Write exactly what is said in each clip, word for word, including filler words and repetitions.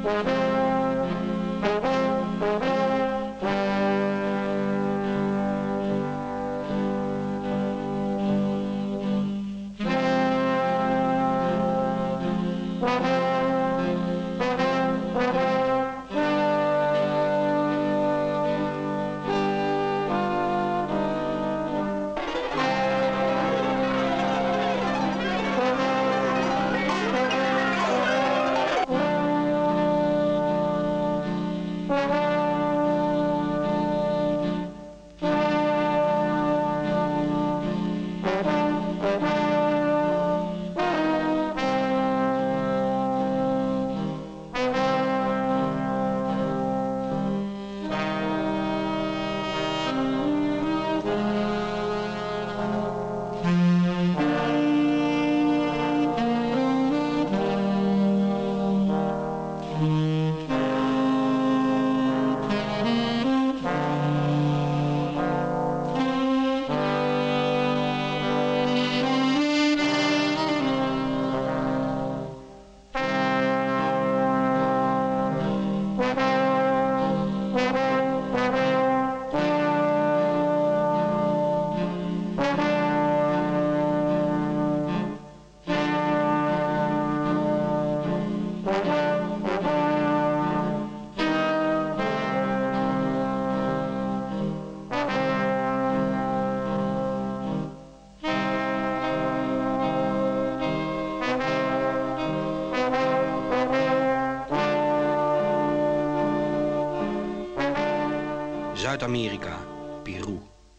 Zuid-Amerika, Peru.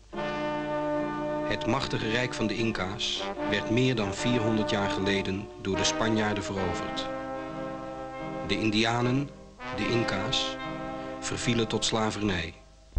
Het machtige rijk van de Inca's werd meer dan vierhonderd jaar geleden door de Spanjaarden veroverd. De Indianen, de Inca's, vervielen tot slavernij.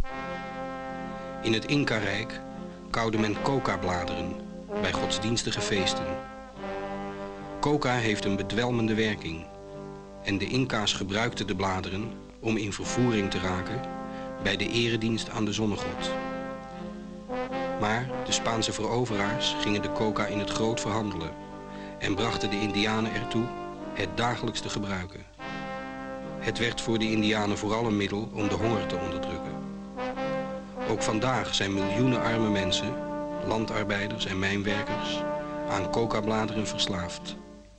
In het Inca-rijk kauwde men coca-bladeren bij godsdienstige feesten. Coca heeft een bedwelmende werking en de Inca's gebruikten de bladeren om in vervoering te raken bij de eredienst aan de zonnegod. Maar de Spaanse veroveraars gingen de coca in het groot verhandelen en brachten de Indianen ertoe het dagelijks te gebruiken. Het werd voor de Indianen vooral een middel om de honger te onderdrukken. Ook vandaag zijn miljoenen arme mensen, landarbeiders en mijnwerkers, aan coca-bladeren verslaafd.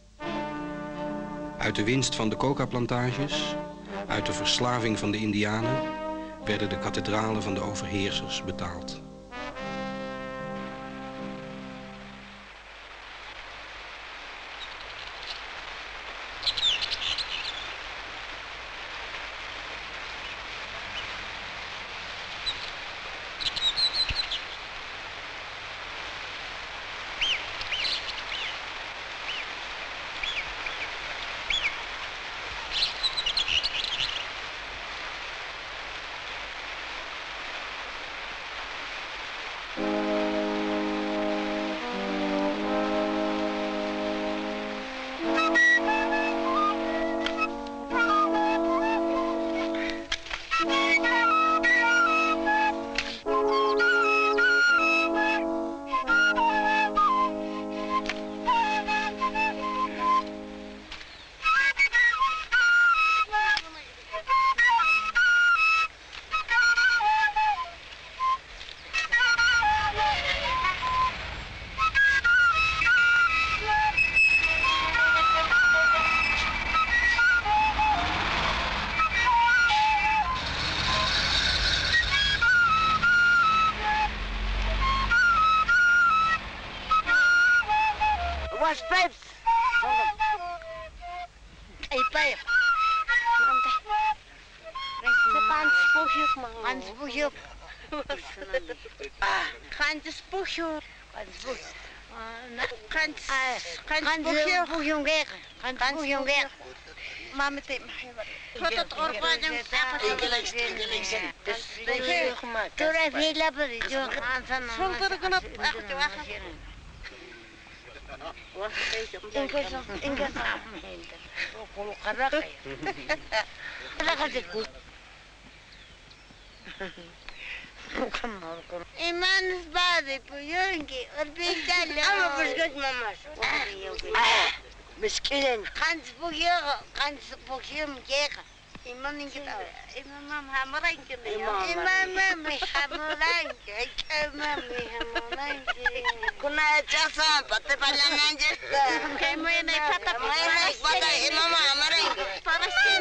Uit de winst van de coca-plantages, uit de verslaving van de Indianen, werden de kathedralen van de overheersers betaald. Was pijp. Hey, pijp. Gaan spoegje, man. Gaan spoegje. Gaan de spoegje. Gaan spoegje. Gaan spoegje. Spoegje weg. Gaan spoegje weg. Maar meteen. Tot het orgaan. Toen heb je lappen. Soms heb ik een op. Echt, wacht. Ingeza, ingeza. Como caraca. Caraca de cu. Imanos bade, puyonki, orbitale. Ama buscat mamás. مسكين كان بويا كان بويا مجيك إمام ينكر إمام همرين كنا إمام مش همرين إمام همرين كنا جالسين بتبلغ نانجر كم يني فتى ما يني فتى إمام همرين فرسين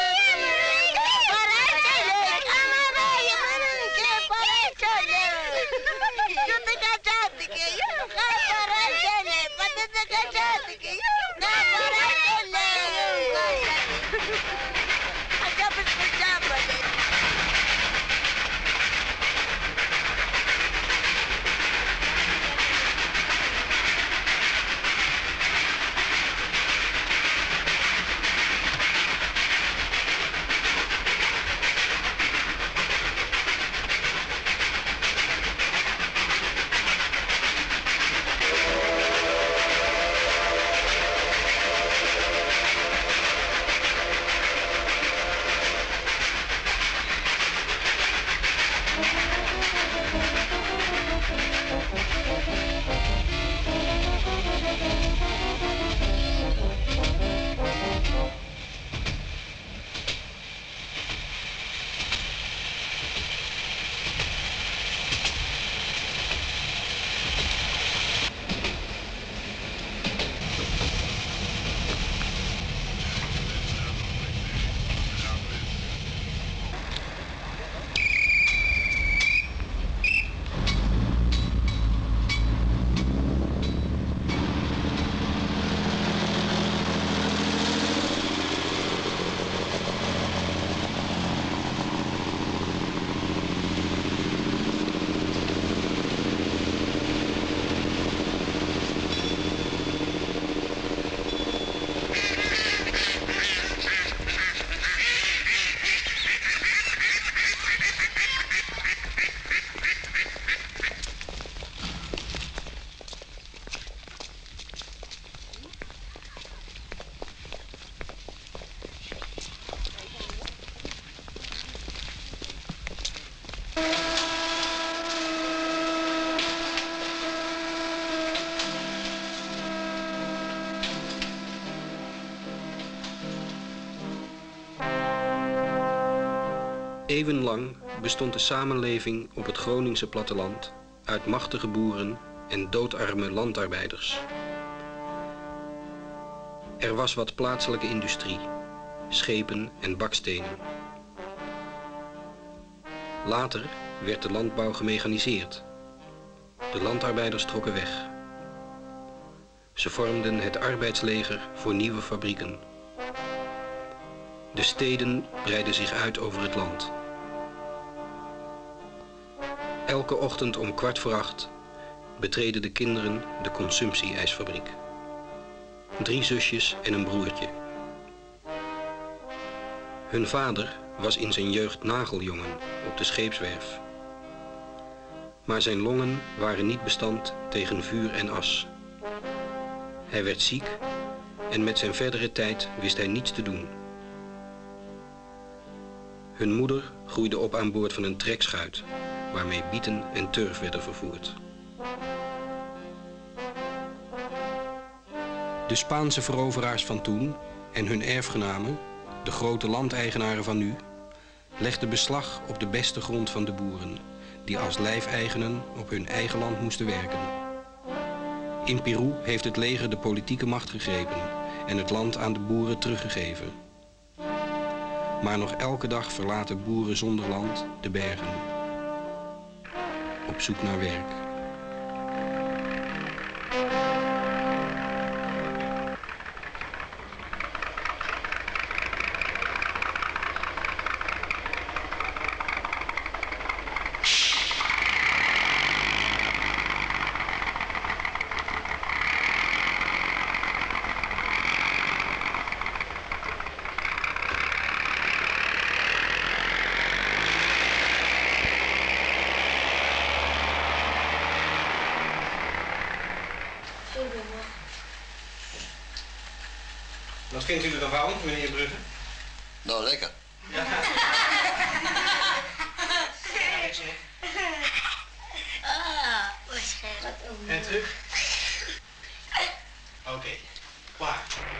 Eeuwenlang bestond de samenleving op het Groningse platteland uit machtige boeren en doodarme landarbeiders. Er was wat plaatselijke industrie, schepen en bakstenen. Later werd de landbouw gemechaniseerd. De landarbeiders trokken weg. Ze vormden het arbeidsleger voor nieuwe fabrieken. De steden breidden zich uit over het land. Elke ochtend om kwart voor acht betreden de kinderen de consumptie-ijsfabriek. Drie zusjes en een broertje. Hun vader was in zijn jeugd nageljongen op de scheepswerf. Maar zijn longen waren niet bestand tegen vuur en as. Hij werd ziek en met zijn verdere tijd wist hij niets te doen. Hun moeder groeide op aan boord van een trekschuit, waarmee bieten en turf werden vervoerd. De Spaanse veroveraars van toen en hun erfgenamen, de grote landeigenaren van nu, legden beslag op de beste grond van de boeren, die als lijfeigenen op hun eigen land moesten werken. In Peru heeft het leger de politieke macht gegrepen en het land aan de boeren teruggegeven. Maar nog elke dag verlaten boeren zonder land de bergen, op zoek naar werk. Wat vindt u ervan, meneer Brugge? Nou, lekker. Ja. En terug? Oké, okay. Klaar.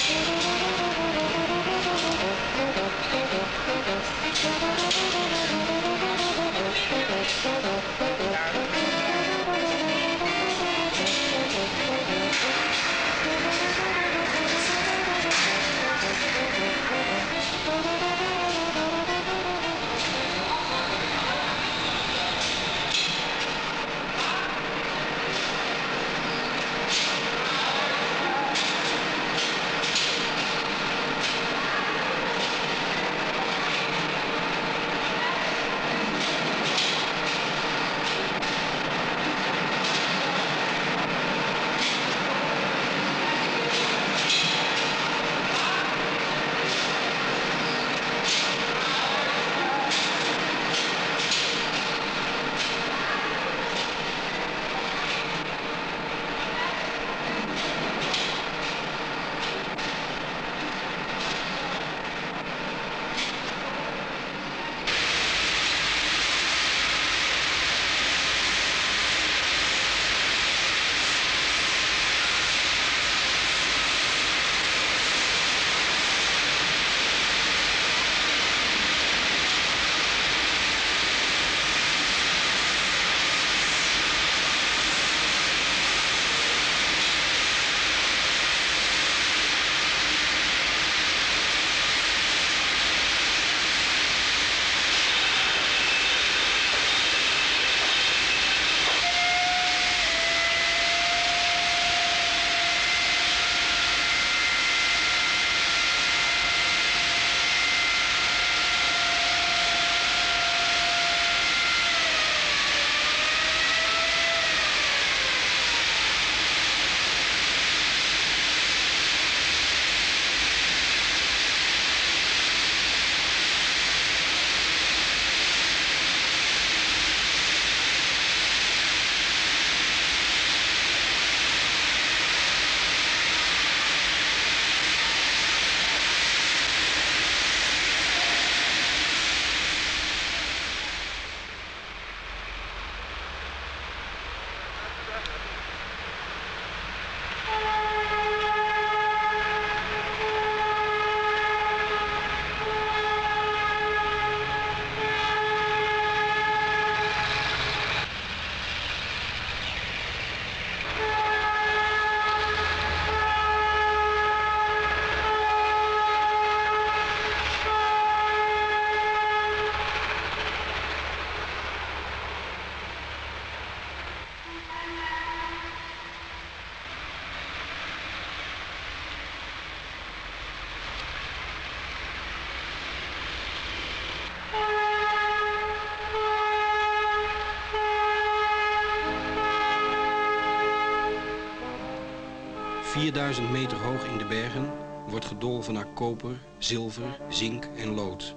vierduizend meter hoog in de bergen wordt gedolven naar koper, zilver, zink en lood.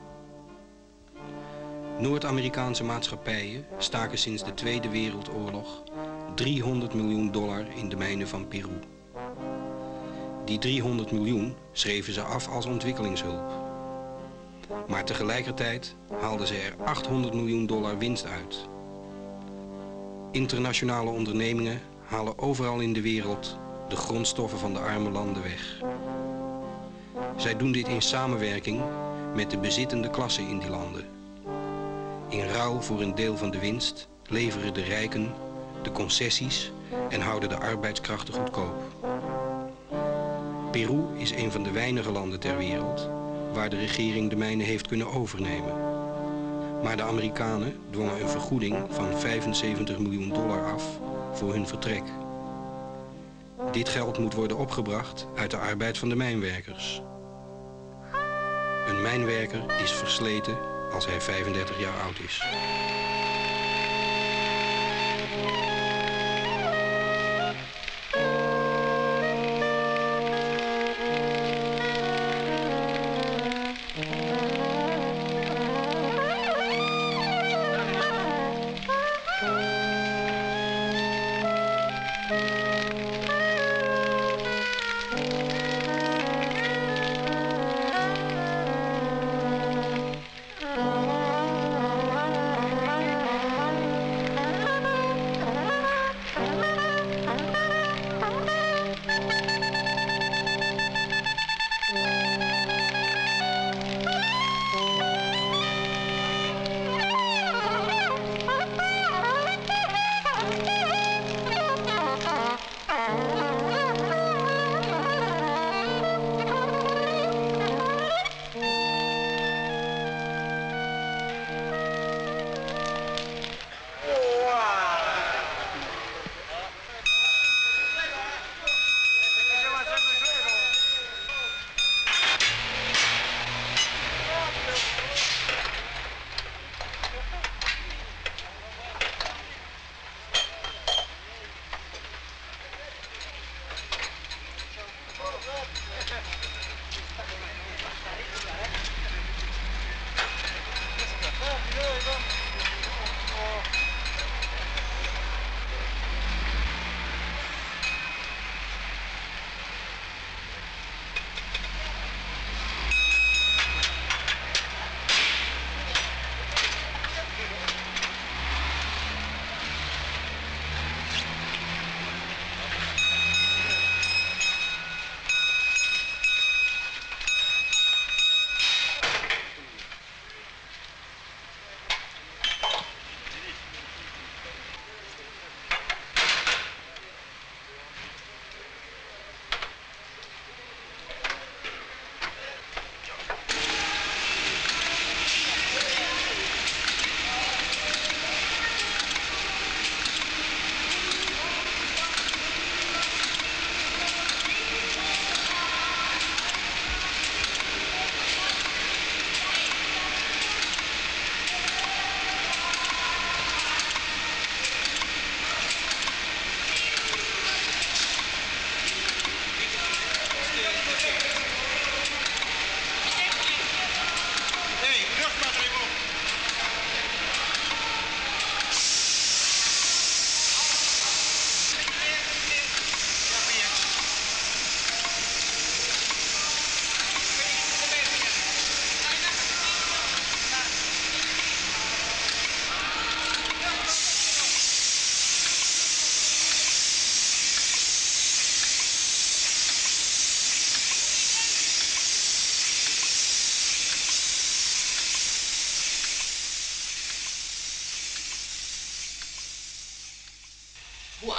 Noord-Amerikaanse maatschappijen staken sinds de Tweede Wereldoorlog driehonderd miljoen dollar in de mijnen van Peru. Die driehonderd miljoen schreven ze af als ontwikkelingshulp. Maar tegelijkertijd haalden ze er achthonderd miljoen dollar winst uit. Internationale ondernemingen halen overal in de wereld de grondstoffen van de arme landen weg. Zij doen dit in samenwerking met de bezittende klasse in die landen. In ruil voor een deel van de winst leveren de rijken de concessies en houden de arbeidskrachten goedkoop. Peru is een van de weinige landen ter wereld waar de regering de mijnen heeft kunnen overnemen. Maar de Amerikanen dwongen een vergoeding van vijfenzeventig miljoen dollar af voor hun vertrek. Dit geld moet worden opgebracht uit de arbeid van de mijnwerkers. Een mijnwerker is versleten als hij vijfendertig jaar oud is.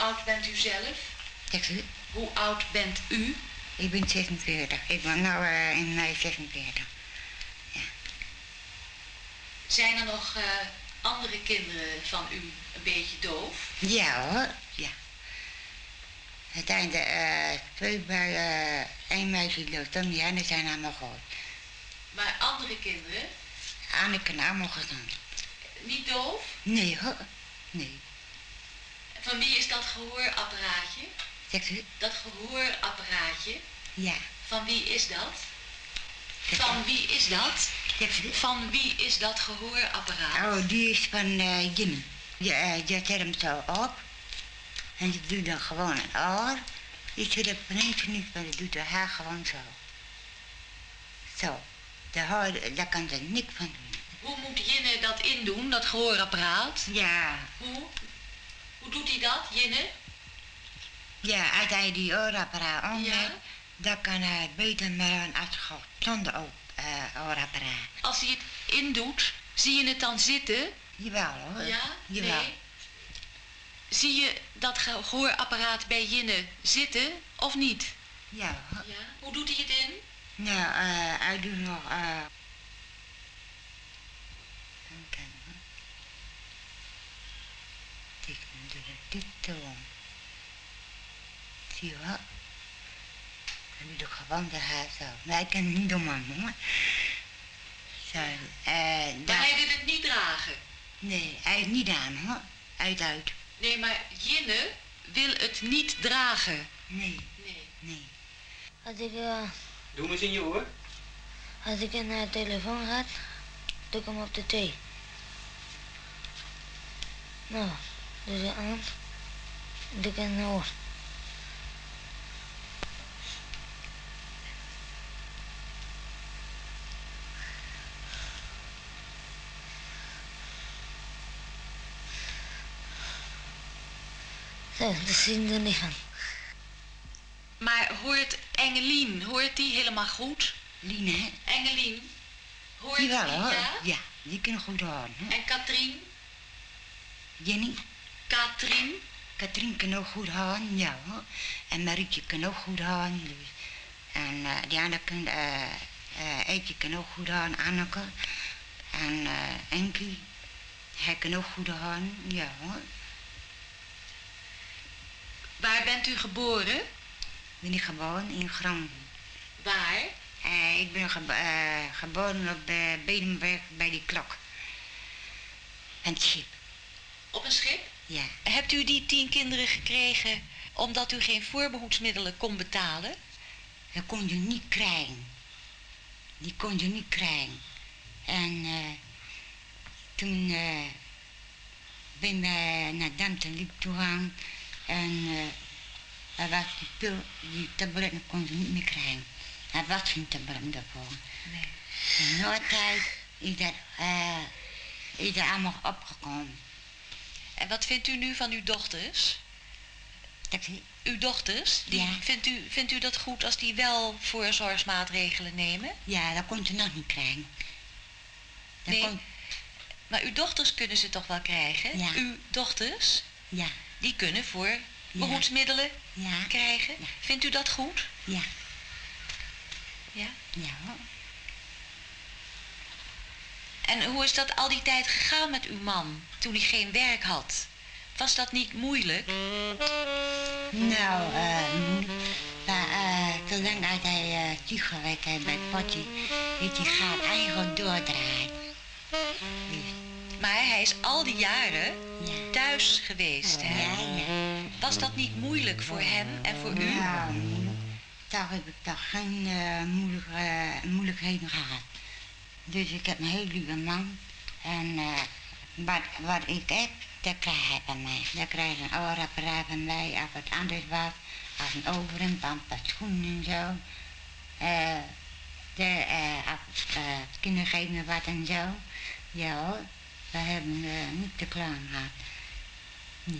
oud bent u zelf? Zegt u? Hoe oud bent u? Ik ben zesenveertig. Ik ben nu uh, in mei zesenveertig. Ja. Zijn er nog uh, andere kinderen van u een beetje doof? Ja hoor, ja. Het zijn er uh, twee bij uh, één meisje doof, dan die anderen zijn allemaal groot. Maar andere kinderen? Anderen kunnen allemaal gezond. Niet doof? Nee hoor, nee. Van wie is dat gehoorapparaatje? Zegt u? Dat gehoorapparaatje? Ja. Van wie is dat? Van wie is dat? Zegt u? Van wie is dat gehoorapparaat? Oh, die is van uh, Jimmy. Je, uh, je zet hem zo op. En die doet dan gewoon een oor. Die zit op een eentje niet, maar die doet de haar gewoon zo. Zo. Daar, daar kan ze niks van doen. Hoe moet Jinne dat indoen, dat gehoorapparaat? Ja. Hoe? Hoe doet hij dat, Jinne? Ja, als hij die oorapparaat omlegt, ja? dan kan hij beter maar als gewoon zonder uh, oorapparaat. Als hij het indoet, zie je het dan zitten? Jawel hoor. Ja? Jawel. Nee. Zie je dat gehoorapparaat bij Jinne zitten of niet? Ja hoor. Ja. Hoe doet hij het in? Nou, uh, hij doet nog... Uh... Kijk hoor. Dit doet dit toon. Zie je wel? Dan doe ik gewoon de haar zo. Maar ik kan het niet doen, man, hoor. Zo, eh... Uh, maar hij wil het niet dragen? Nee, hij heeft niet aan, hoor. Uit, uit. Nee, maar Jinne wil het niet dragen. Nee. Nee. Nee. Als ik... Uh, Doe hem eens in je oor. Als ik naar de telefoon ga, doe ik hem op de thee. Nou, doe ze aan. Doe ik een oor. Zo, dat zien er niet van. Maar hoort Engelien, hoort die helemaal goed? Lien, hè? Engelien, hoort die wel, die, hoor. ja? Ja, die kunnen goed horen. Hè? En Katrien? Jenny? Katrien? Katrien kan ook goed horen, ja hoor. En Marietje kan ook goed horen. Dus. En uh, die andere kan, uh, uh, Eetje kan ook goed horen, Anneke. En uh, Enkie, hij kan ook goed horen, ja hoor. Waar bent u geboren? Ben ik geboren in Groningen. Waar? Uh, ik ben gebo uh, geboren op uh, Bedenberg bij die klok. En het schip. Op een schip? Ja. Hebt u die tien kinderen gekregen omdat u geen voorbehoedsmiddelen kon betalen? Dat kon je niet krijgen. Die kon je niet krijgen. En uh, toen uh, ben we naar Danten toe gaan en uh, er was die pil, die tabletten kon je niet meer krijgen. Er was geen tablet daarvoor. Nee. En na tijd is dat, uh, is dat allemaal opgekomen. En wat vindt u nu van uw dochters? Dat, Uw dochters, die, ja. vindt, u, vindt u dat goed als die wel voorzorgsmaatregelen nemen? Ja, dat kon je nog niet krijgen. Dat nee, kon... maar uw dochters kunnen ze toch wel krijgen? Ja. Uw dochters, ja. die kunnen voorbehoedsmiddelen ja. krijgen. Ja. Vindt u dat goed? Ja. Ja? Ja hoor. En hoe is dat al die tijd gegaan met uw man, toen hij geen werk had? Was dat niet moeilijk? Nou, uh, maar uh, zolang als hij uh, ziek geweest is bij Potje, heeft hij gaat eigenlijk doordraaien. Dus. Maar hij is al die jaren ja. thuis geweest, hè? Ja, ja. Was dat niet moeilijk voor hem en voor u? Nou, moeilijk. Daar heb ik toch geen uh, moeilijk, uh, moeilijkheden gehad. Dus ik heb een heel lieve man. En uh, wat, wat ik heb, dat krijg hij van mij. Dat krijg ik een oorapparaat van mij, als het anders was. Als een overhemd, een paar schoenen en zo. Uh, de, uh, als, uh, kinderen geven me wat en zo. Ja hoor, we hebben uh, niet te klagen gehad. Nee.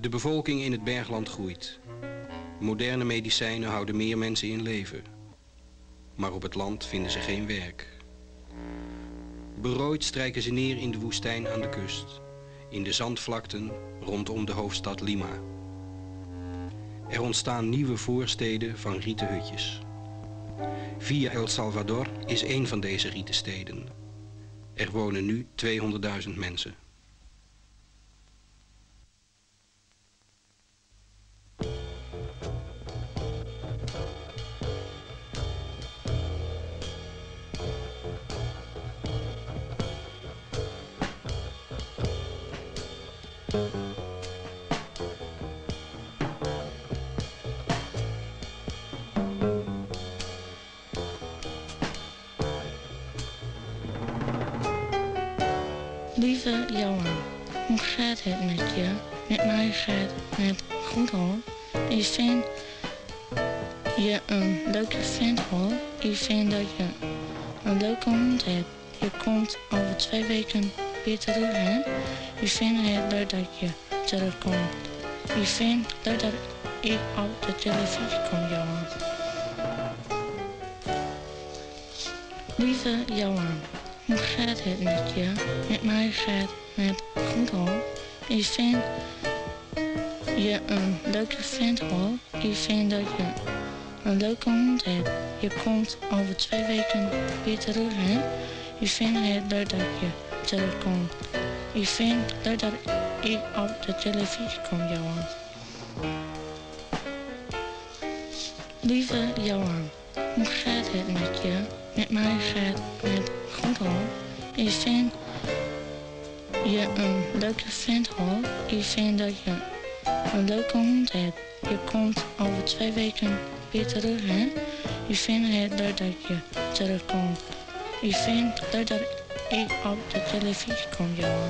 De bevolking in het bergland groeit. Moderne medicijnen houden meer mensen in leven. Maar op het land vinden ze geen werk. Berooid strijken ze neer in de woestijn aan de kust, in de zandvlakten rondom de hoofdstad Lima. Er ontstaan nieuwe voorsteden van rieten hutjes. Villa El Salvador is één van deze rieten steden. Er wonen nu tweehonderdduizend mensen. Lieve Johan, hoe gaat het met je? Met mij gaat het goed hoor. Ik vind je een leuke vent hoor. Ik vind dat je een leuke hond hebt. Je komt over twee weken weer terug hè. Ik vind het leuk dat je terugkomt. Ik vind het leuk dat ik op de televisie kom Johan. Lieve Johan. Hoe gaat het met je? Met mij gaat het goed hoor. Ik vind je een leuke vent hoor. Ik vind dat je een leuke hond hebt. Je komt over twee weken weer terug hè. Ik vind het leuk dat je terugkomt. Ik vind het leuk dat ik op de televisie kom Johan. Lieve Johan, hoe gaat het met je? Met mij gaat het goed hoor. Ik vind je een leuke vent hoor. Ik vind dat je een leuke hond hebt. Je komt over twee weken weer terug hè. Ik vind het leuk dat je terugkomt. Ik vind het leuk dat ik op de televisie kom Johan.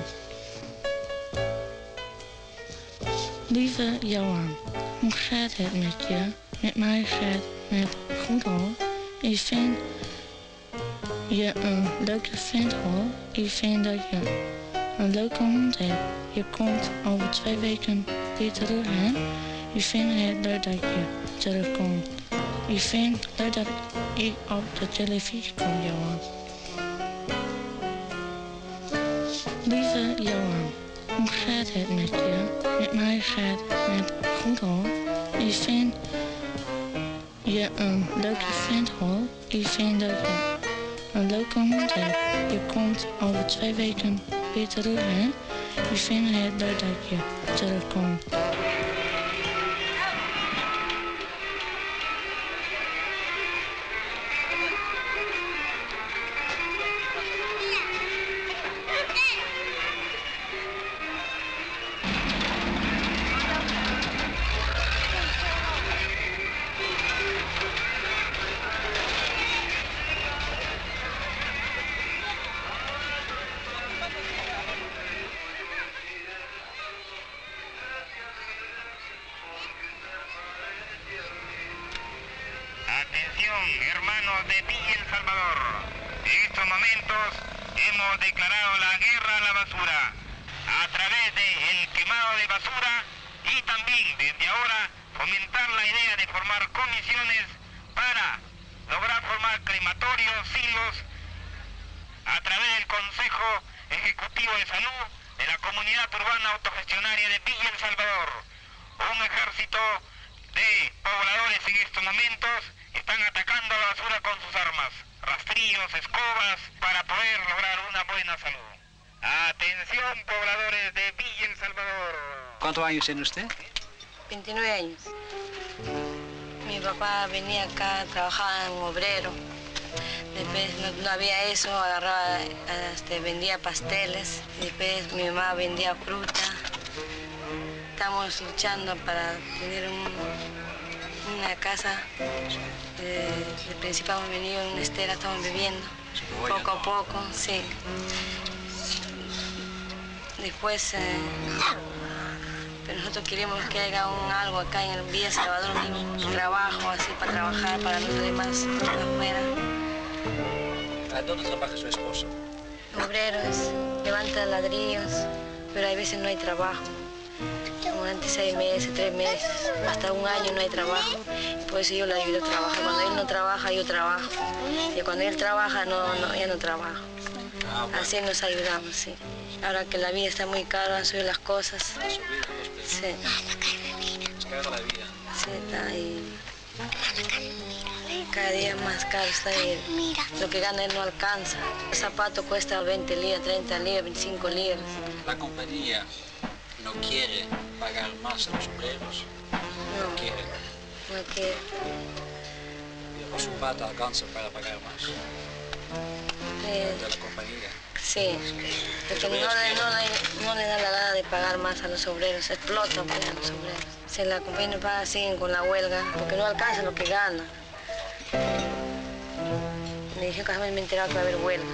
Lieve Johan, hoe gaat het met je? Met mij gaat het goed hoor. Ik vind je een leuke vent hoor. Ik vind dat je een leuke hond hebt. Je komt over twee weken weer terug hè. Ik vind het leuk dat je terugkomt. Ik vind het leuk dat ik op de televisie kom Johan. Lieve Johan, hoe gaat het met je? Met mij gaat het goed hoor. Ik vind je een leuke vent hoor. Ik vind dat je een leuke hond hebt. Je komt over twee weken weer terug hè. Ik vind het leuk dat je terugkomt. Hermanos de Villa El Salvador, en estos momentos hemos declarado la guerra a la basura a través del quemado de basura y también desde ahora fomentar la idea de formar comisiones para lograr formar crematorios, silos a través del Consejo Ejecutivo de Salud de la Comunidad Urbana Autogestionaria de Villa El Salvador. Un ejército de pobladores en estos momentos están atacando a la basura con sus armas, rastrillos, escobas, para poder lograr una buena salud. Atención, pobladores de Villa El Salvador. ¿Cuántos años tiene usted? veintinueve años. Mi papá venía acá, trabajaba en obrero. Después no, no había eso, agarraba, este, vendía pasteles. Después mi mamá vendía fruta. Estamos luchando para tener un, una casa. Eh, al principio hemos venido en una estera, estamos viviendo. Poco a poco, sí. Después, eh, pero nosotros queremos que haya un, algo acá en el Villa Salvador, un, un trabajo así para trabajar, para los demás afuera. ¿Dónde trabaja su esposo? Obreros, levanta ladrillos, pero a veces no hay trabajo. Como durante seis meses, tres meses, hasta un año no hay trabajo. Por eso yo le ayudo a trabajar. Cuando él no trabaja, yo trabajo. Y cuando él trabaja, no, no, yo no trabajo. Así nos ayudamos, sí. Ahora que la vida está muy cara, han subido las cosas. Sí. Es cara la vida. Sí, está ahí. Cada día más caro está ahí. Lo que gana él no alcanza. El zapato cuesta veinte libras, treinta libras, veinticinco libras. La compañía no quiere pagar más a los obreros. No, No quiere. no quiere. O su pata alcanza para pagar más. Eh, De la compañía. sí, porque no le, no, le, no le da la gana de pagar más a los obreros, explotan pues, a los obreros. Si la compañía paga, siguen con la huelga, porque no alcanza lo que gana. Me dijeron que jamás me enteraba que va a haber huelga.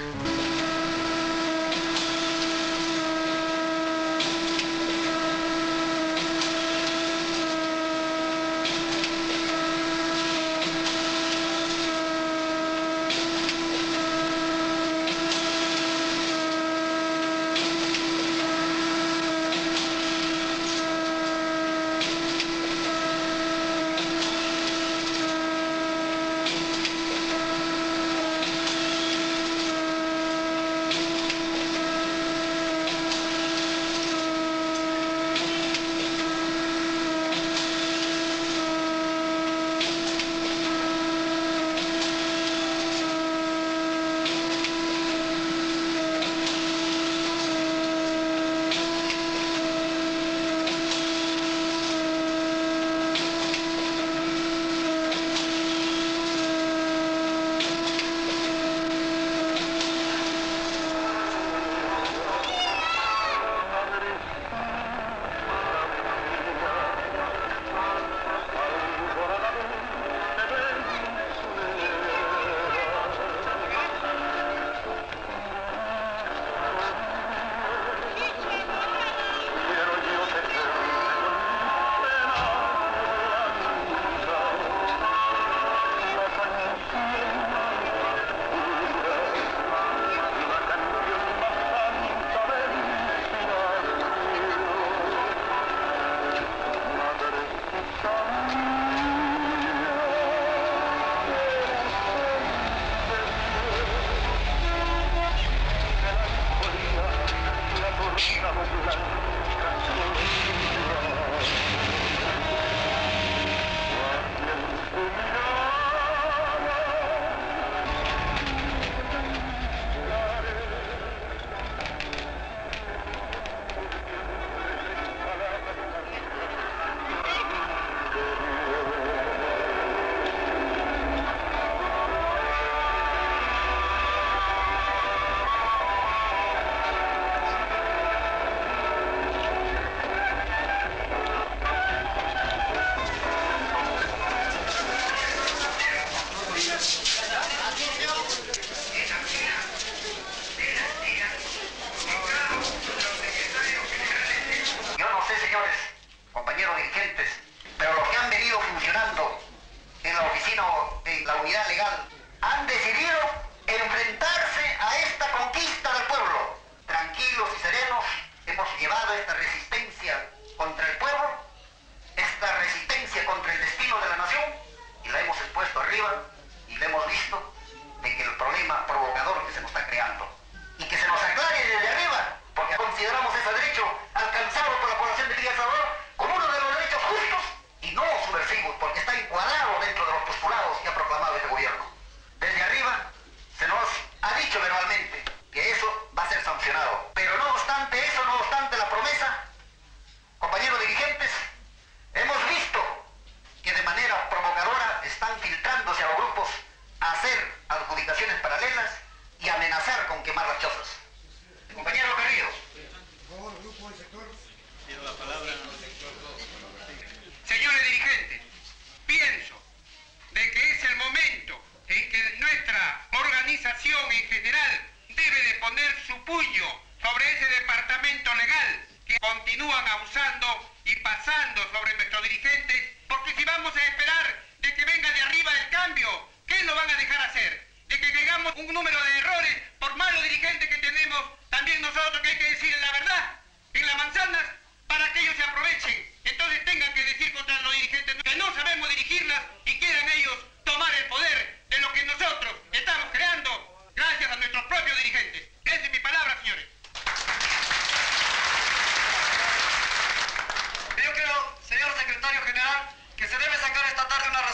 También nosotros, que hay que decir la verdad en las manzanas para que ellos se aprovechan.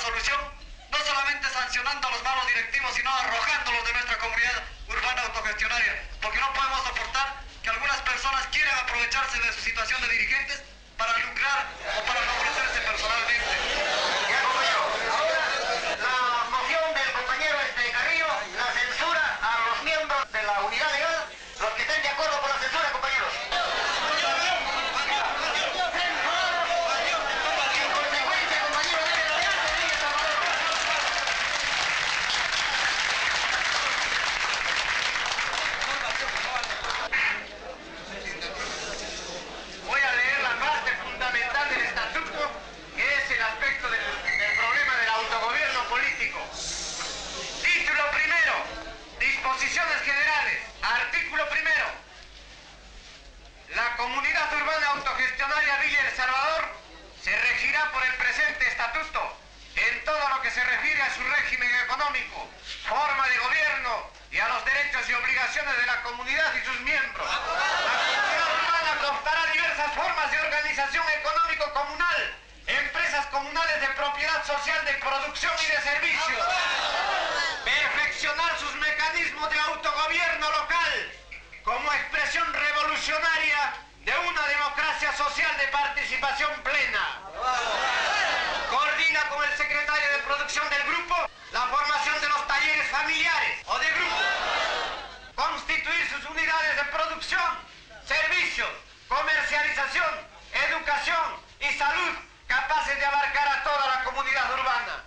solución, no solamente sancionando a los malos directivos, sino arrojándolos de nuestra comunidad urbana autogestionaria, porque no podemos soportar que algunas personas quieran aprovecharse de su situación de dirigentes para lucrar o para favorecerse personalmente. Ya, compañero, ahora la moción del compañero este Carrillo, la censura a los miembros de la unidad legal, los que estén de acuerdo con la censura, compañeros. Voy a leer la parte fundamental del estatuto, que es el aspecto del, del problema del autogobierno político. Título primero, disposiciones generales. Artículo primero. La comunidad urbana autogestionaria Villa El Salvador se regirá por el presente estatuto en todo lo que se refiere a su régimen económico, forma de gobierno y a los derechos y obligaciones de la comunidad y sus miembros. La comunidad urbana adoptará diversas formas de organización económico comunal, empresas comunales de propiedad social de producción y de servicios. Perfeccionar sus mecanismos de autogobierno local como expresión revolucionaria de una democracia social de participación plena. Coordina con el secretario de producción del grupo la formación de los talleres familiares o de grupo. Constituir sus unidades de producción, servicios, comercialización, educación y salud capaces de abarcar a toda la comunidad urbana.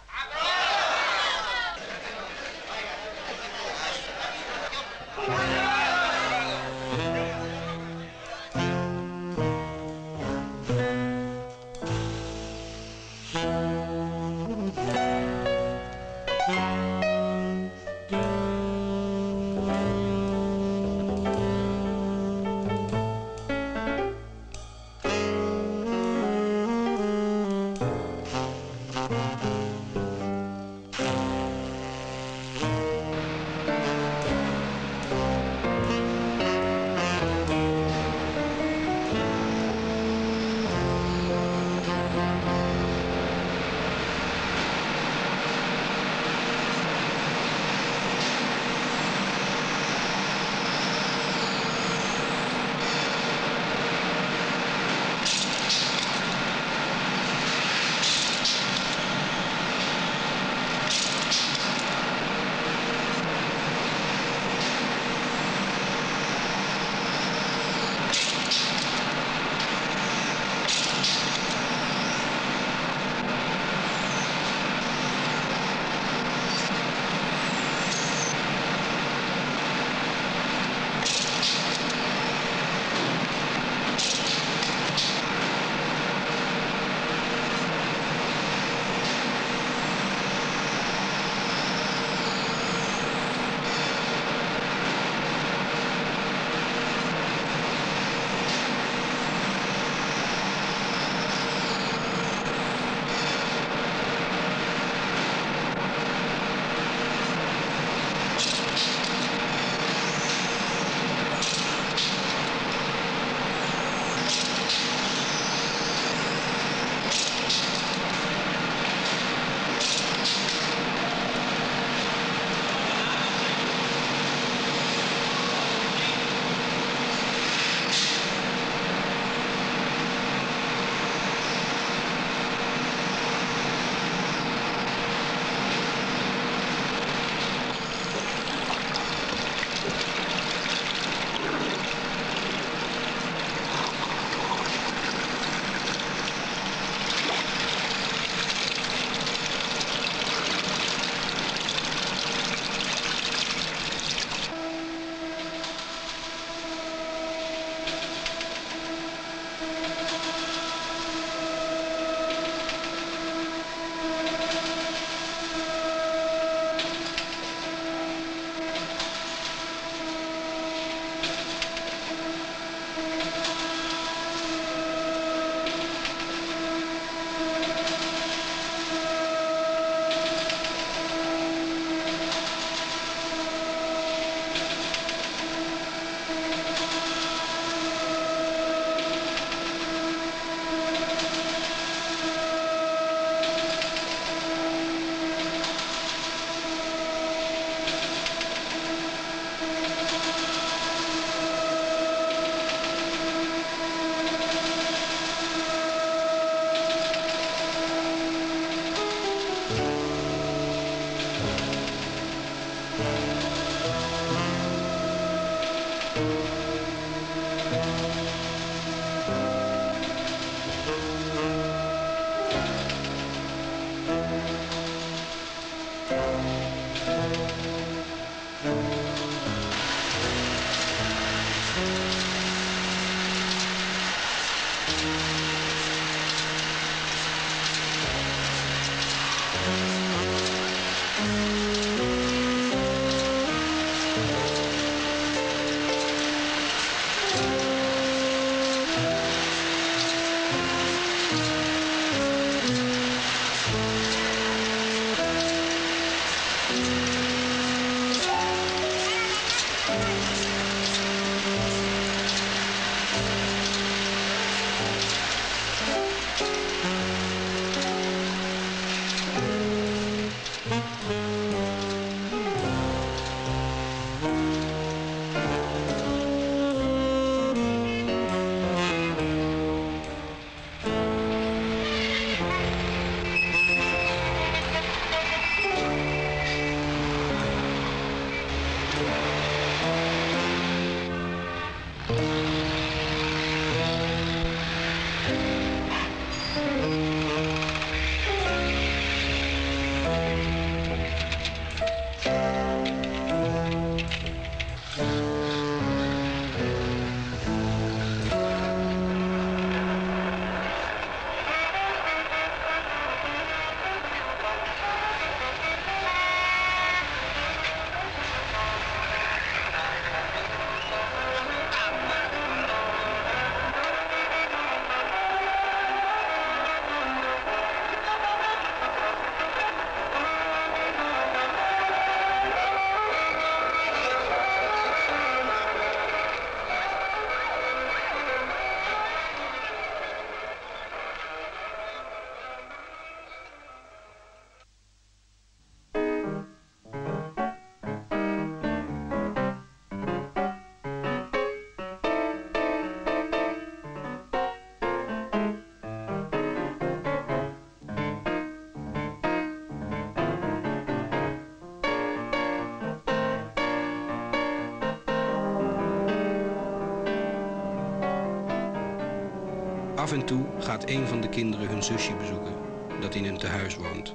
Af en toe gaat een van de kinderen hun zusje bezoeken, dat in een tehuis woont.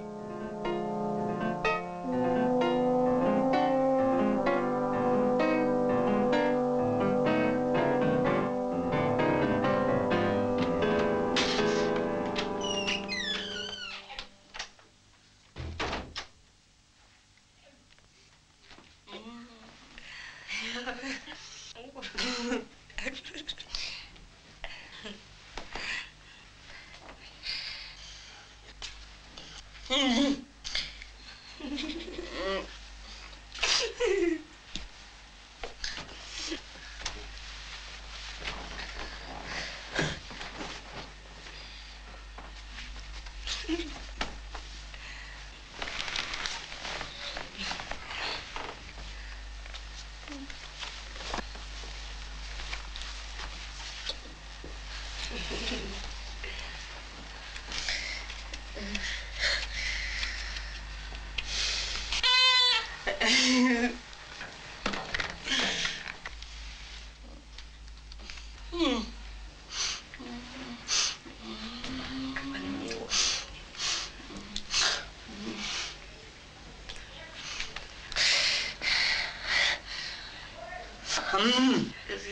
Mm.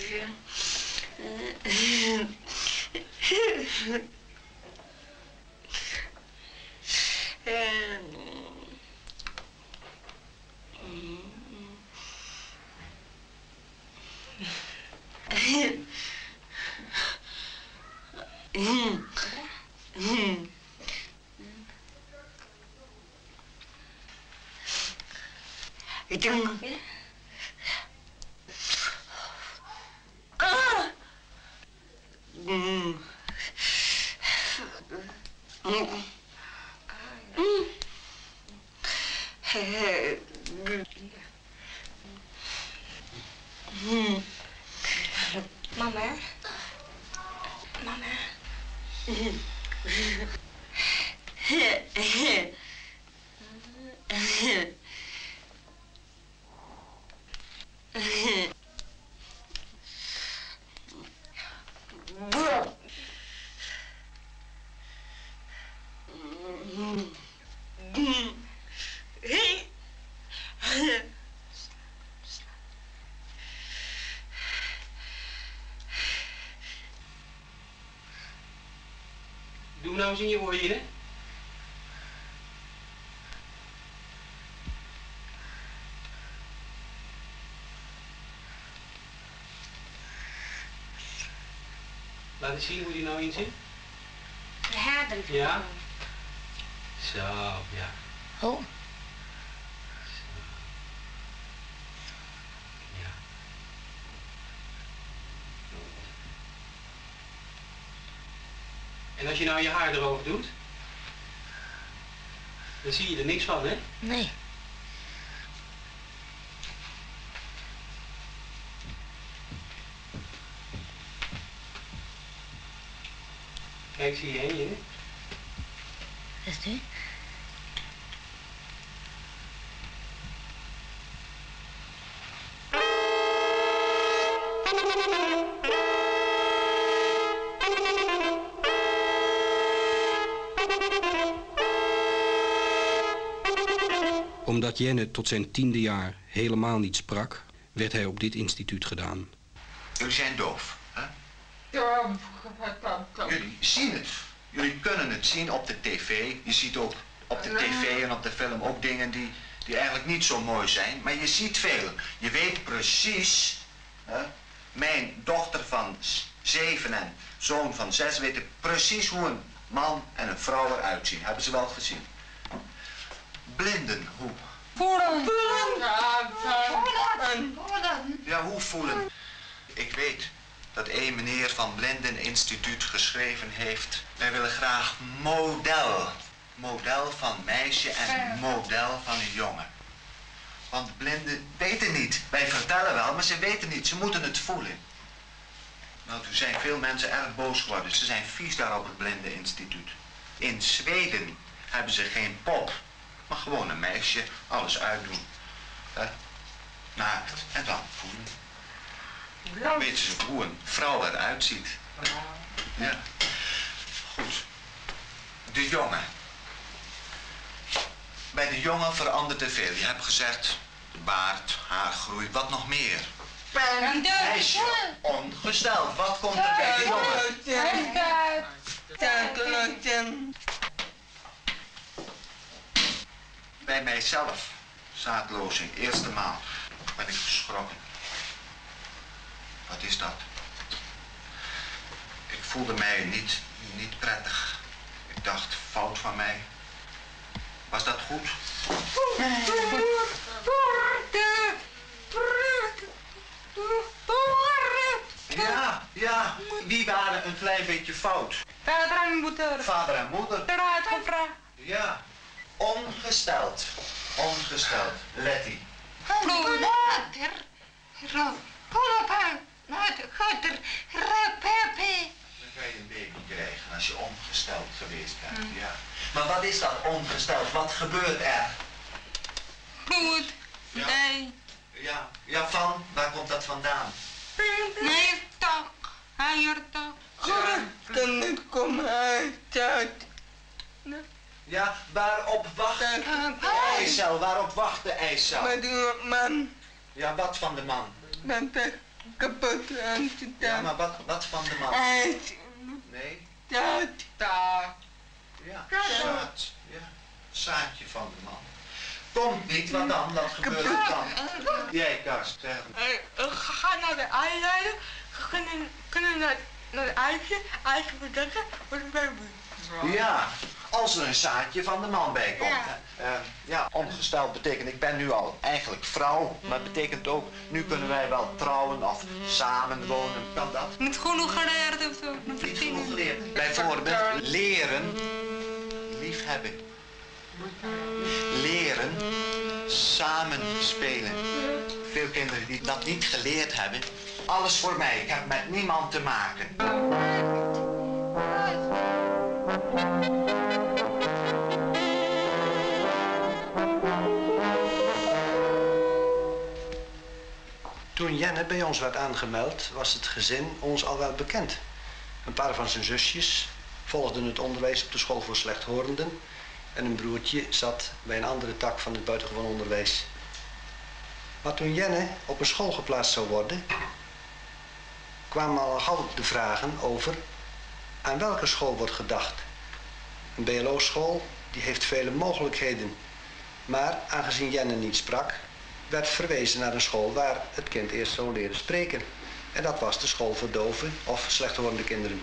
Mama. Mama. Doe nou eens in je oor hier, hè? Laat eens zien hoe die nou in zit. Ja, dat Ja? Zo, ja. Oh. Ja. En als je nou je haar erover doet, dan zie je er niks van, hè? Nee. Kijk, zie je heen, hè? Wat is dit? Omdat Jenne tot zijn tiende jaar helemaal niet sprak, werd hij op dit instituut gedaan. Jullie zijn doof, hè? Jullie zien het. Jullie kunnen het zien op de tv. Je ziet ook op de tv en op de film ook dingen die, die eigenlijk niet zo mooi zijn. Maar je ziet veel. Je weet precies, hè? Mijn dochter van zeven en zoon van zes weten precies hoe een man en een vrouw eruit zien. Hebben ze wel gezien. Blinden, hoe? Voelen. Voelen. Ja, hoe voelen? Ik weet dat een meneer van Blindeninstituut geschreven heeft: wij willen graag model. Model van meisje en model van een jongen. Want blinden weten niet. Wij vertellen wel, maar ze weten niet. Ze moeten het voelen. Nou, toen zijn veel mensen erg boos geworden. Ze zijn vies daar op het Blindeninstituut. In Zweden hebben ze geen pop, maar gewoon een meisje, alles uitdoen. Hè? Naakt en dan voelen. Dan weten ze hoe een vrouw eruit ziet. Ja. Goed. De jongen. Bij de jongen verandert er veel. Je hebt gezegd, de baard, haargroei, wat nog meer? Meisje, ongesteld. Wat komt er bij de jongen? Bij mijzelf. Zaadlozing, eerste maal. Ben ik geschrokken. Wat is dat? Ik voelde mij niet, niet prettig. Ik dacht, fout van mij. Was dat goed? Ja, ja. Wie waren een klein beetje fout? Vader en moeder. Vader en moeder. Eruit gevraagd. Ja. Ongesteld. Ongesteld. Letty. Later. Papa. Later. Pepe. Dan ga je een baby krijgen als je ongesteld geweest bent. Ja. Maar wat is dat ongesteld? Wat gebeurt er? Bloed. Ja. Nee. Ja. Ja, van? Waar komt dat vandaan? Nee, toch. Hij toch. Kan niet komen uit. Ja, waarop wacht de eicel? Waarop wacht de eicel? Maar die man. Ja, wat van de man? Ben ik kapot aan het Ja, maar wat, wat van de man? Uit. Nee? Dat. Dat. Ja, zaad. Ja, zaadje van de man. Komt niet, wat dan? Wat gebeurt er dan? Jij, Karst, zeg het. Ga naar de eileider. Kunnen, kunnen naar, naar het eitje. Eitje verdekken. Wordt een baby. Ja, als er een zaadje van de man bij komt. Ja, uh, ja ongesteld betekent, ik ben nu al eigenlijk vrouw, maar het betekent ook, nu kunnen wij wel trouwen of samenwonen. Kan dat? Niet genoeg geleerd of zo. Niet genoeg geleerd. Bijvoorbeeld leren, liefhebben. Leren, samenspelen. Veel kinderen die dat niet geleerd hebben. Alles voor mij, ik heb met niemand te maken. Toen Jenne bij ons werd aangemeld, was het gezin ons al wel bekend. Een paar van zijn zusjes volgden het onderwijs op de school voor slechthorenden en een broertje zat bij een andere tak van het buitengewoon onderwijs. Maar toen Jenne op een school geplaatst zou worden, kwamen al gauw de vragen over aan welke school wordt gedacht. Een B L O-school die heeft vele mogelijkheden, maar aangezien Jenne niet sprak, werd verwezen naar een school waar het kind eerst zou leren spreken. En dat was de school voor doven of slechthorende kinderen.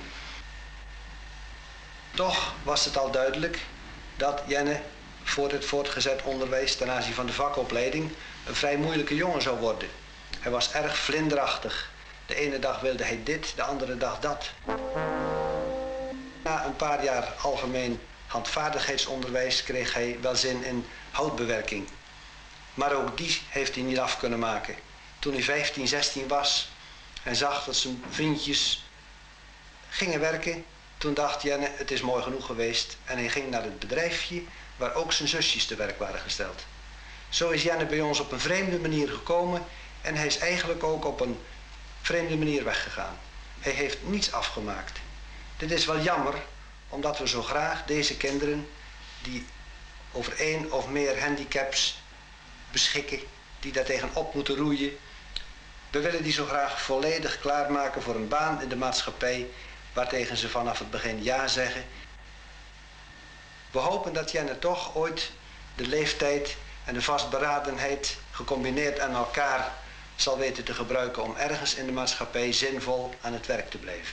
Toch was het al duidelijk dat Jenne voor het voortgezet onderwijs ten aanzien van de vakopleiding een vrij moeilijke jongen zou worden. Hij was erg vlinderachtig. De ene dag wilde hij dit, de andere dag dat. Na een paar jaar algemeen handvaardigheidsonderwijs kreeg hij wel zin in houtbewerking. Maar ook die heeft hij niet af kunnen maken. Toen hij vijftien, zestien was en zag dat zijn vriendjes gingen werken, toen dacht Jenne, het is mooi genoeg geweest. En hij ging naar het bedrijfje waar ook zijn zusjes te werk waren gesteld. Zo is Jenne bij ons op een vreemde manier gekomen en hij is eigenlijk ook op een vreemde manier weggegaan. Hij heeft niets afgemaakt. Dit is wel jammer, omdat we zo graag deze kinderen die over één of meer handicaps beschikken, die daar tegenop moeten roeien. We willen die zo graag volledig klaarmaken voor een baan in de maatschappij, waartegen ze vanaf het begin ja zeggen. We hopen dat Jenne toch ooit de leeftijd en de vastberadenheid gecombineerd aan elkaar zal weten te gebruiken om ergens in de maatschappij zinvol aan het werk te blijven.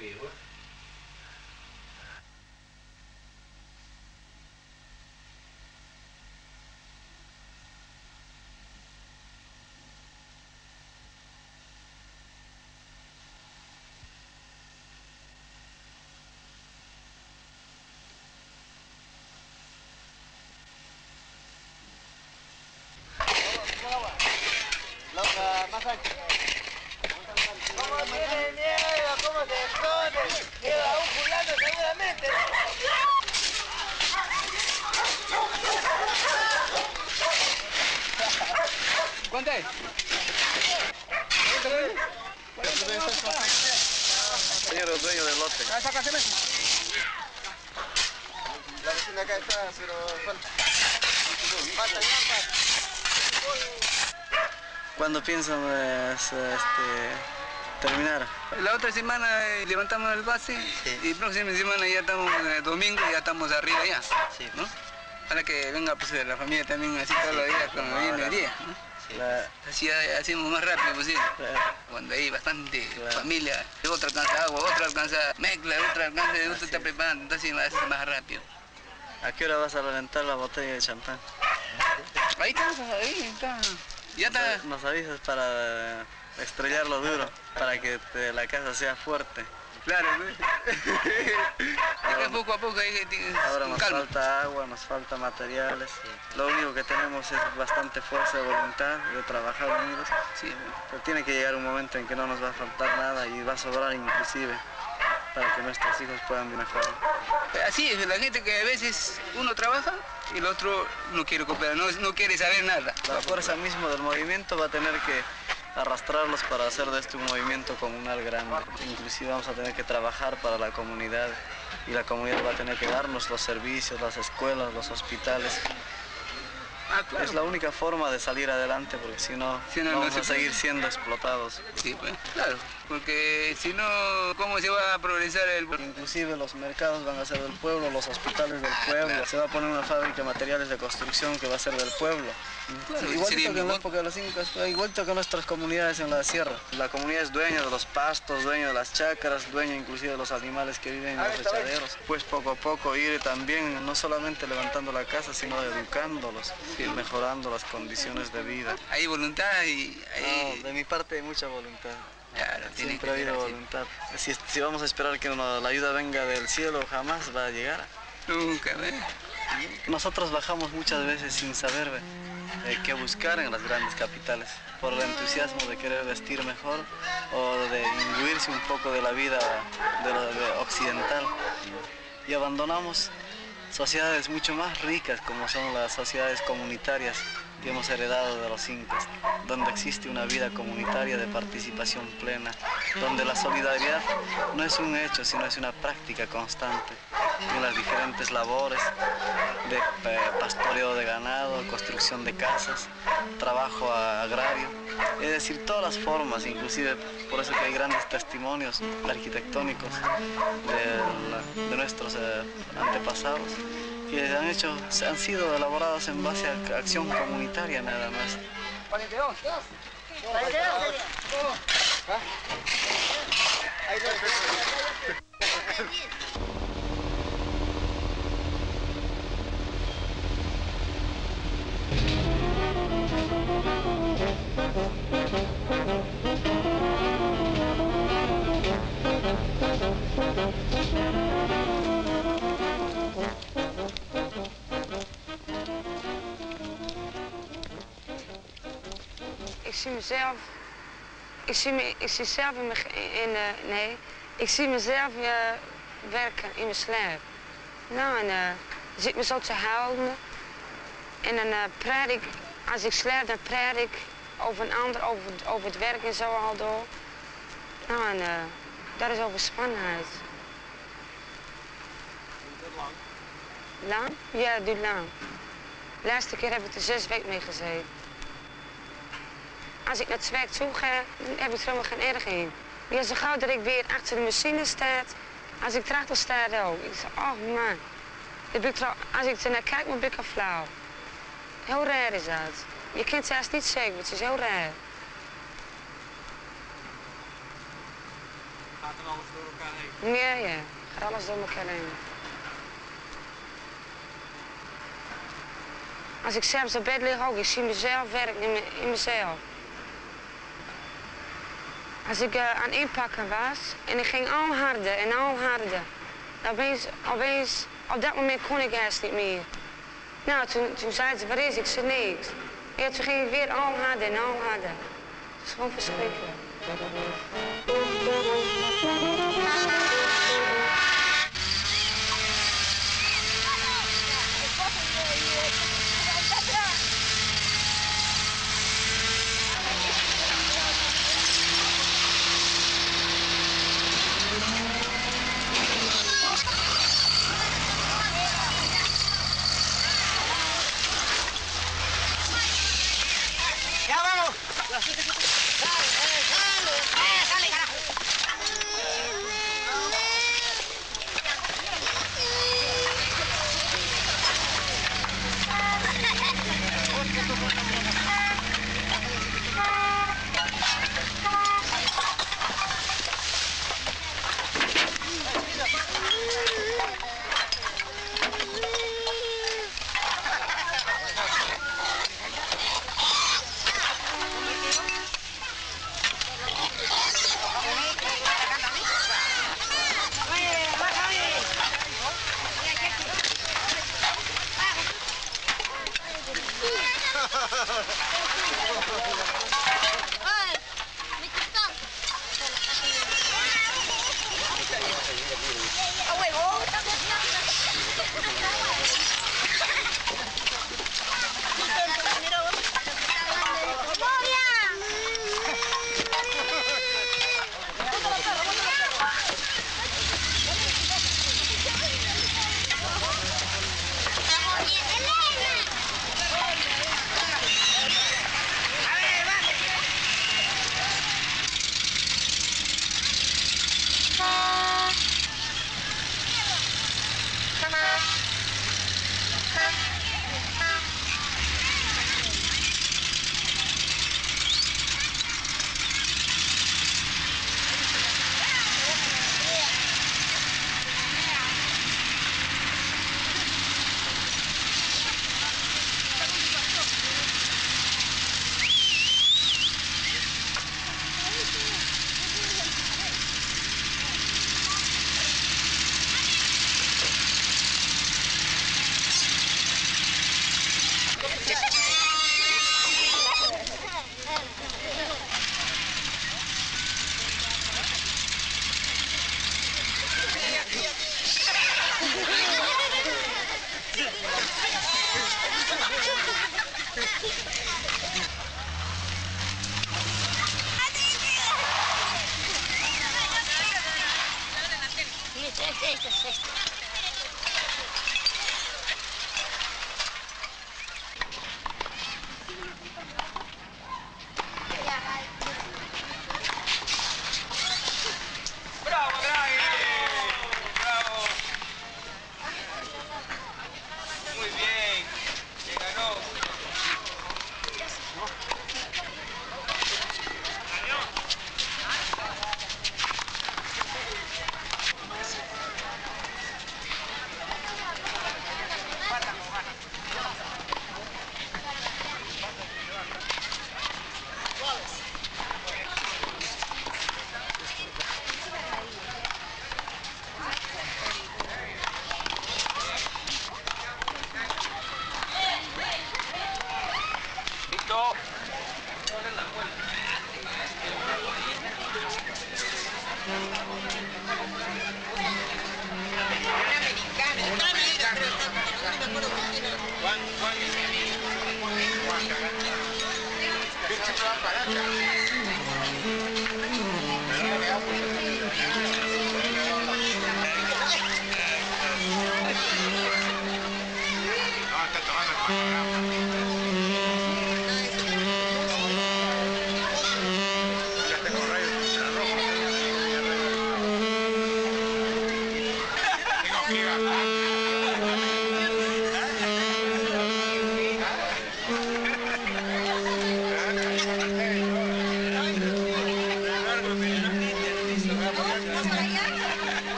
sfeer hoor. Más ancho. ¿Cómo tiene miedo? ¿Cómo se esconde? Miedo a un fulano seguramente. ¿Cuánto es? Señor dueño del lote. Ah, sácaseme. La vecina acá está, pero falta. Falta, falta. ¿Cuándo piensan eh, este, terminar? La otra semana eh, levantamos el base sí. Y próxima semana ya estamos eh, domingo y ya estamos arriba ya. Sí. ¿No? Para que venga pues la familia también así todos los días como viene el día. ¿No? Sí. La... Así hacemos más rápido posible. Claro. Cuando hay bastante claro. Familia, otra alcanza agua, otra alcanza mezcla, otra alcanza, otra está preparando, entonces hace más rápido. ¿A qué hora vas a reventar la botella de champán? Ahí está, ahí está. Ya está. Nos avisas para estrellarlo duro, para que te, la casa sea fuerte. Claro, ¿no? Ahora, poco a poco hay que... Ahora nos calma. Falta agua, nos falta materiales. Sí. Lo único que tenemos es bastante fuerza de voluntad de trabajar unidos. Sí. Pero tiene que llegar un momento en que no nos va a faltar nada y va a sobrar inclusive para que nuestros hijos puedan mejorar. Así es, la gente que a veces uno trabaja y el otro no quiere cooperar, no, no quiere saber nada. La fuerza misma del movimiento va a tener que arrastrarlos para hacer de este un movimiento comunal grande. Inclusive vamos a tener que trabajar para la comunidad y la comunidad va a tener que darnos los servicios, las escuelas, los hospitales. Ah, claro. Es la única forma de salir adelante, porque si no, si no vamos no a seguir puede. siendo explotados. Sí, pues, claro, porque si no, ¿cómo se va a progresar el pueblo? Inclusive los mercados van a ser del pueblo, los hospitales del pueblo, claro. Se va a poner una fábrica de materiales de construcción que va a ser del pueblo. Claro, sí, igualito que en la época de los incas, igualito que nuestras comunidades en la sierra. La comunidad es dueña de los pastos, dueña de las chacras, dueña inclusive de los animales que viven en los echaderos. Pues poco a poco ir también, no solamente levantando la casa, sino educándolos, sí. Mejorando las condiciones de vida. Hay voluntad y... Hay... No, de mi parte hay mucha voluntad. Claro, siempre ha habido voluntad. Si, si vamos a esperar que uno, la ayuda venga del cielo, jamás va a llegar. Nunca, ¿ves? Nosotros bajamos muchas veces sin saber eh, qué buscar en las grandes capitales, por el entusiasmo de querer vestir mejor o de imbuirse un poco de la vida de lo, de occidental. Y abandonamos sociedades mucho más ricas como son las sociedades comunitarias que hemos heredado de los incas, donde existe una vida comunitaria de participación plena, donde la solidaridad no es un hecho, sino es una práctica constante en las diferentes labores de eh, pastoreo de ganado, construcción de casas, trabajo agrario, es decir, todas las formas, inclusive por eso que hay grandes testimonios arquitectónicos de, de nuestros eh, antepasados, que han, hecho, han sido elaborados en base a acción comunitaria nada más. Ik zie mezelf, ik zie, me, ik zie zelf in, mijn, in uh, nee, ik zie mezelf uh, werken in mijn slijp. Nou, en uh, dan zit ik me zo te houden en dan uh, praat ik, als ik slijp, dan praat ik over een ander, over, over het werk en zo al door. Nou, en uh, dat is overspannenheid. Duurt dat lang? Lang? Ja, het duurt lang. De laatste keer heb ik er zes weken mee gezeten. Als ik naar het werk toe ga, dan heb ik er helemaal geen erg in. Maar zo gauw dat ik weer achter de machine sta, als ik erachter sta ook. Ik zeg, oh man. Dan ben ik er, als ik er naar kijk, dan ben ik al flauw. Heel raar is dat. Je kunt het zelfs niet zeggen, het is heel raar. Praten we alles door elkaar heen. Ja, ja. Gaat alles door elkaar heen. Als ik s'avonds op bed lig ook, ik zie mezelf werken in, me, in mezelf. Als ik uh, aan het inpakken was en ik ging al harder en al harder. Opeens, opeens, op dat moment kon ik haast niet meer. Nou, toen, toen zei ze, wat is? Ik zei niks. En toen ging ik weer al harder en al harder. Het is gewoon verschrikkelijk.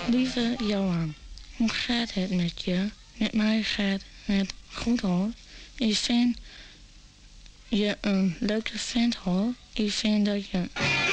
Lieve Johan, hoe gaat het met je? Met mij gaat het goed hoor. Ik vind je een leuke vent hoor. Ik vind dat je